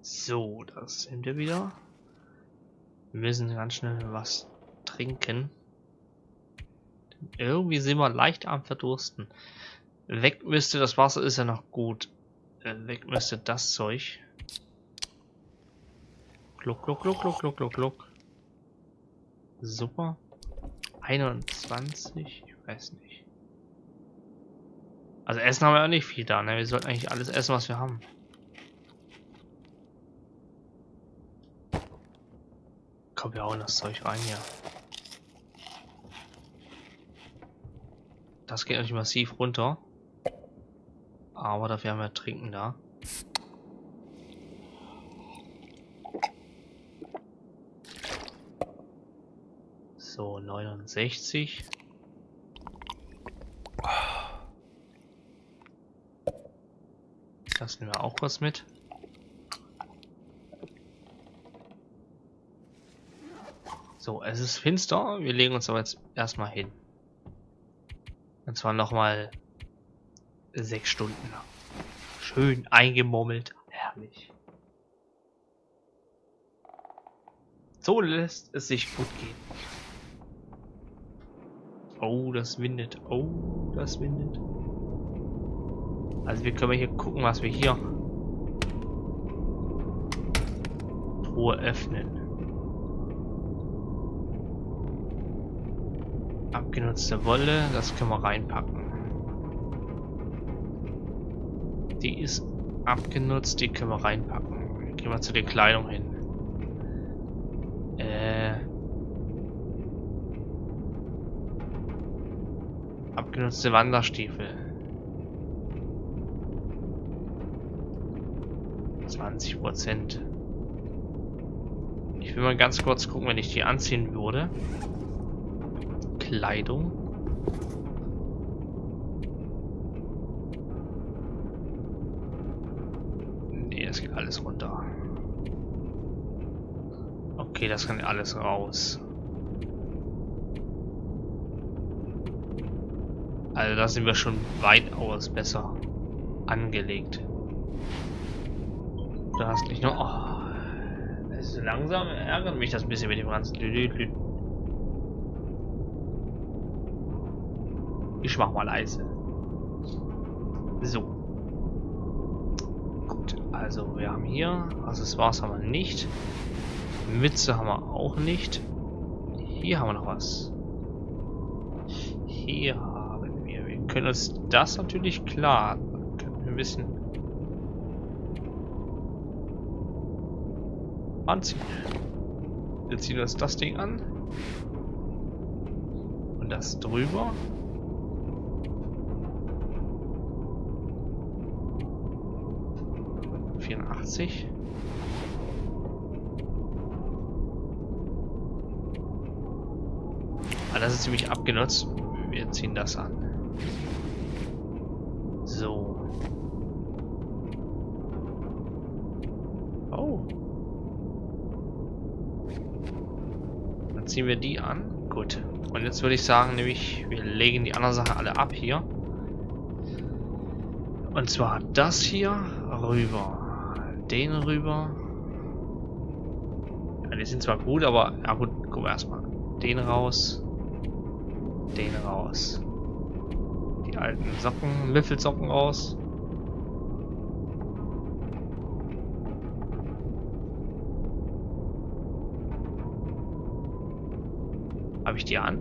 So, das sind wir wieder. Wir müssen ganz schnell was trinken. Irgendwie sind wir leicht am Verdursten. Weg müsste, das Wasser ist ja noch gut. Weg müsste das Zeug. Gluck, gluck, gluck, gluck, gluck, gluck, gluck. Super. 21, ich weiß nicht. Also Essen haben wir auch nicht viel da, ne? Wir sollten eigentlich alles essen, was wir haben. Komm, wir hauen das Zeug rein hier. Das geht natürlich massiv runter. Aber dafür haben wir Trinken da. So, 69. Das nehmen wir auch kurz mit. So, es ist finster. Wir legen uns aber jetzt erstmal hin. Und zwar nochmal 6 Stunden lang. Schön eingemummelt. Herrlich. So lässt es sich gut gehen. Oh, das windet. Oh, das windet. Also wir können hier gucken, was wir hier. Truhe öffnen. Abgenutzte Wolle, das können wir reinpacken. Die ist abgenutzt, die können wir reinpacken. Gehen wir zu der Kleidung hin. Abgenutzte Wanderstiefel. 20%. Ich will mal ganz kurz gucken, wenn ich die anziehen würde. Kleidung. Nee, das geht alles runter. Okay, das kann alles raus. Also da sind wir schon weitaus besser angelegt. Du hast nicht nur... Oh, das ist langsam, ärgert mich das ein bisschen mit dem ganzen... Ich mach mal leise. So. Gut, also wir haben hier... Accessoires haben wir nicht. Mütze haben wir auch nicht. Hier haben wir noch was. Hier haben wir... Wir können uns das natürlich klar... Können wir ein bisschen... anziehen. Wir ziehen uns das Ding an. Und das drüber. $84. Ah, das ist ziemlich abgenutzt. Wir ziehen das an. So. Oh. Dann ziehen wir die an. Gut. Und jetzt würde ich sagen, nämlich, wir legen die anderen Sachen alle ab hier. Und zwar das hier rüber. Den rüber. Ja, die sind zwar gut, aber ja gut, gucken wir erstmal. Den raus. Den raus. Die alten Socken, Müffelsocken raus. Habe ich die an?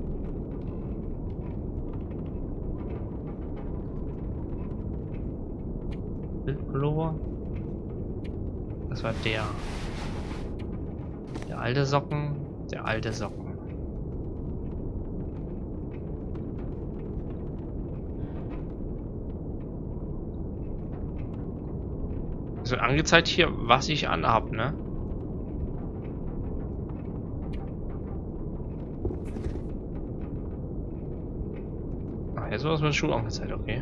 Wildpullover. Das war der. Der alte Socken. Der alte Socken. Es wird angezeigt hier, was ich anhab, ne? Ach, jetzt wird es mit den Schuhen angezeigt, okay.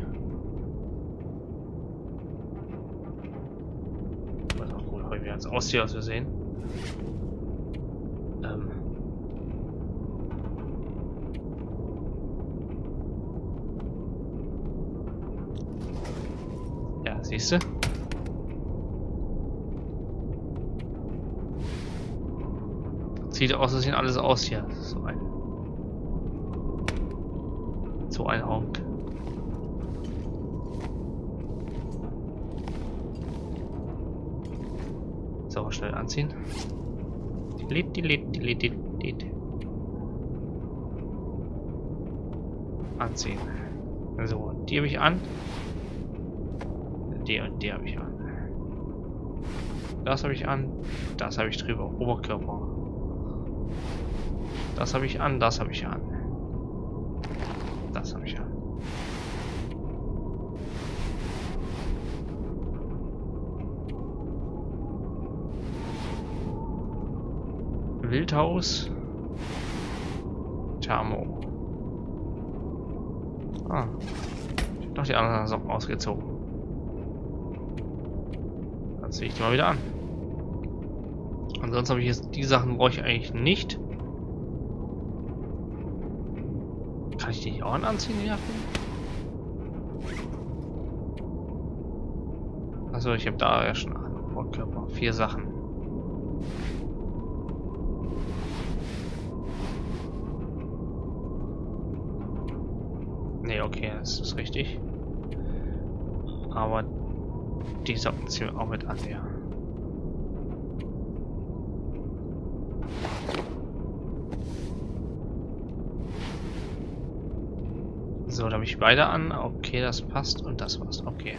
Wie jetzt aussieht, aus Versehen. Ja, siehst du? zieht aus Versehen alles aus hier. So ein Honk. So, schnell anziehen. Anziehen. So, die habe ich an. Die und die habe ich an. Das habe ich an. Das habe ich drüber. Oberkörper. Das habe ich an. Das habe ich an. Das habe ich an. Wildhaus. Thermo. Ah. Ich hab doch die anderen Socken ausgezogen. Dann ziehe ich die mal wieder an. Ansonsten habe ich jetzt die Sachen brauche ich eigentlich nicht. Kann ich die auch anziehen, die Jacken? Also ich habe da ja schon Oberkörper. 4 Sachen. Ne, okay, das ist richtig. Aber die Socken ziehen wir auch mit an, ja. So, da habe ich beide an. Okay, das passt und das passt. Okay.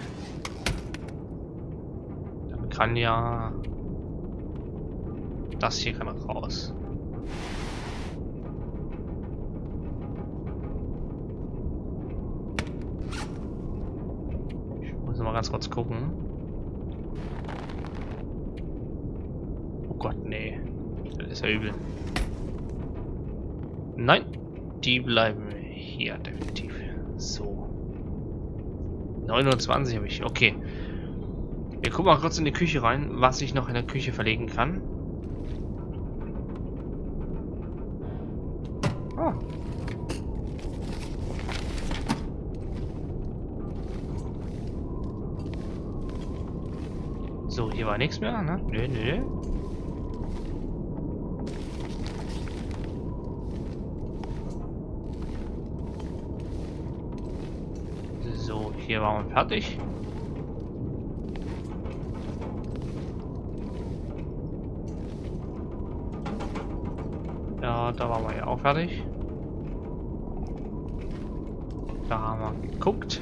Dann kann ja das hier kann raus. Ich muss noch mal ganz kurz gucken. Oh Gott, nee. Das ist ja übel. Nein, die bleiben hier definitiv. So. 29 habe ich. Okay. Wir gucken mal kurz in die Küche rein, was ich noch in der Küche verlegen kann. Oh. So, hier war nichts mehr, ne? Nö, nö. So, hier waren wir fertig. Ja, da waren wir ja auch fertig. Da haben wir geguckt.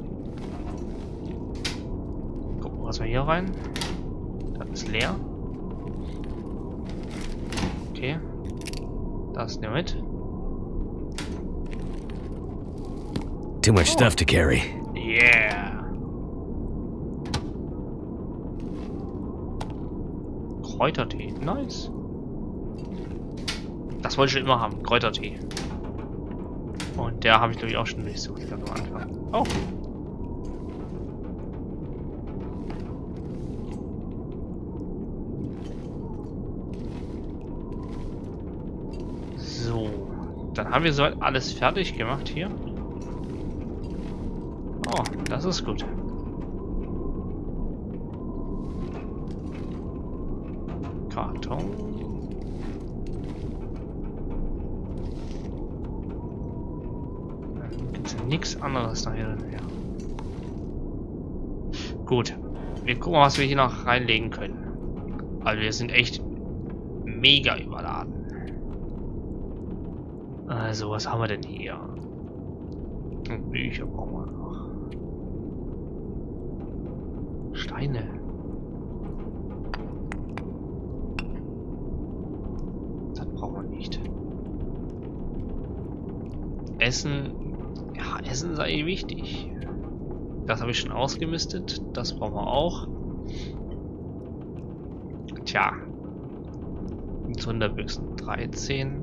Gucken wir was wir hier rein. Das ist leer. Okay. Das nehmen wir mit. Too much stuff to carry. Yeah. Kräutertee. Nice. Das wollte ich schon immer haben. Kräutertee. Und der habe ich glaube ich auch schon durchsucht am Anfang. Oh. So. Dann haben wir soweit alles fertig gemacht hier. Oh, das ist gut. Karton. Gibt es nichts anderes da hier drin. Ja. Gut. Wir gucken mal, was wir hier noch reinlegen können. Also wir sind echt mega überladen. Also, was haben wir denn hier? Und Bücher brauchen wir noch. Steine. Das brauchen wir nicht. Essen. Ja, Essen sei wichtig. Das habe ich schon ausgemistet. Das brauchen wir auch. Tja. Sonderbüchsen 13.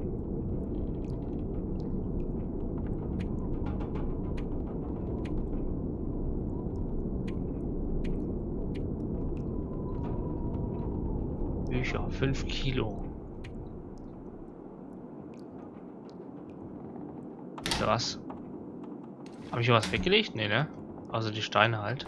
Bücher, 5 Kilo. Ist da was? Habe ich hier was weggelegt? Nee, ne? Also die Steine halt.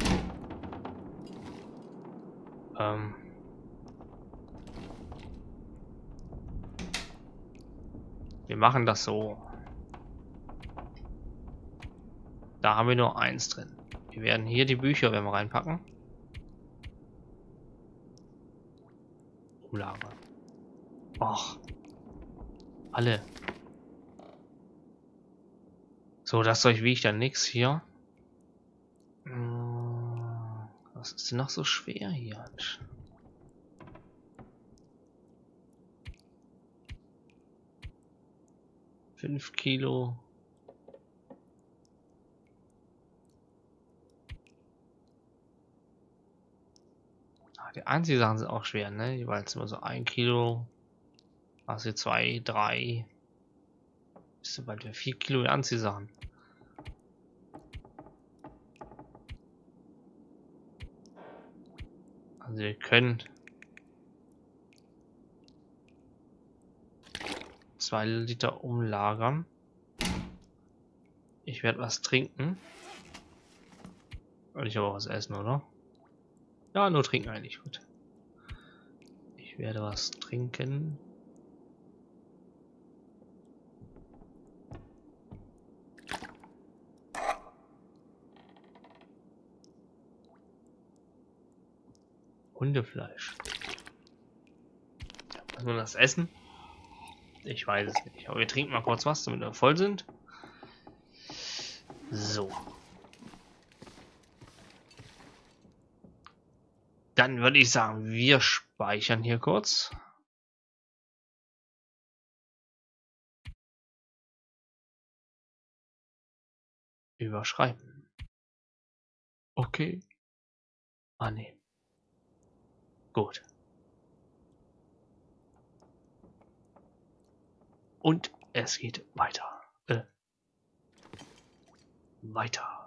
Wir machen das so. Da haben wir nur eins drin. Wir werden hier die Bücher wenn wir reinpacken. Umlage. Och. Alle. So, das Zeug wiegt dann nichts hier. Was ist denn noch so schwer hier? 5 Kilo. Die Anziehsachen sind auch schwer, ne? Jeweils immer so 1 Kilo. Also 2, 3. Bist du bald 4 Kilo Anziehsachen. Also wir können 2 Liter umlagern. Ich werde was trinken. Und ich aber was essen, oder? Ja, nur trinken eigentlich, gut. Ich werde was trinken. Hundefleisch. Muss man das essen? Ich weiß es nicht. Aber wir trinken mal kurz was, damit wir voll sind. So. Dann würde ich sagen, wir speichern hier kurz. Überschreiben. Okay. Annehmen. Gut. Und es geht weiter. Weiter.